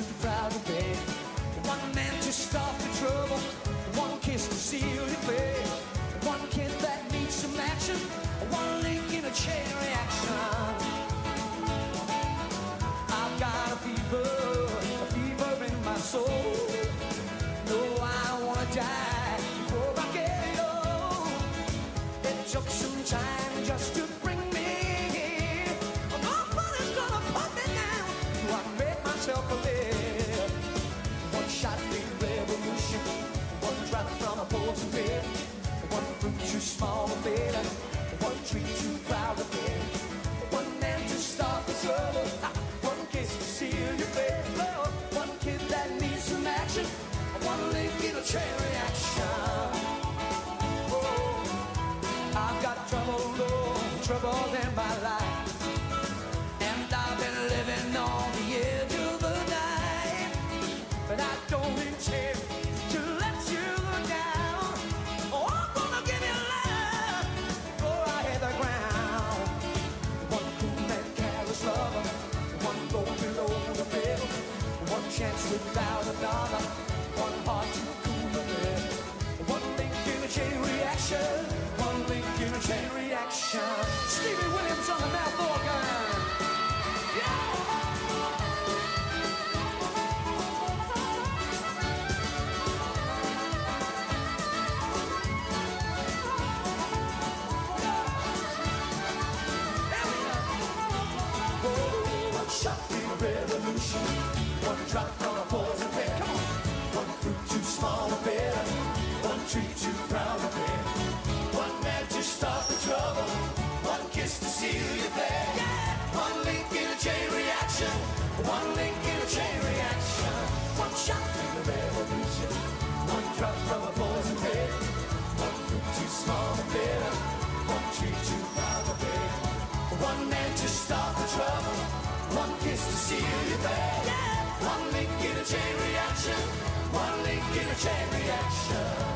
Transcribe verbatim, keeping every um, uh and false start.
the crowd to pay. One man to stop the trouble, one kiss to seal the fate. One kid that needs some action, one link in a chain reaction. I've got a fever, a fever in my soul. No, I don't wanna die before I get old. It took some time just to bring me here. Nobody's gonna put me down. So I made myself a live. One shot big revolution, one drop from a poison pit. One fruit too small to bear, one tree too proud to bear. One man to stop the trouble, one kiss to seal your fate. One kid that needs some action, one link in a chain reaction. Oh, I've got trouble, Lord, trouble in my life, and I've been living on the edge of the night. But I don't intend to let you down. Oh, I'm gonna give you love before I hit the ground. One cool and careless lover, one going below the bed. One chance without another, one heart to cool the bed. One link in a chain reaction, one link in a chain reaction. Stevie Williams on the mouth organ. Yeah! Revolution, one drop from a poison pen. Come on. One fruit too small to bear, one tree too proud to bear. One man to stop the trouble, one kiss to seal your fate. Yeah. One link in a chain reaction, one link in a chain reaction. One shot in the revolution, one drop from a poison pen. One fruit too small to bear, one tree too proud to bear. One man to stop the trouble, one kiss to seal your fate. Yeah. One link in a chain reaction, one link in a chain reaction.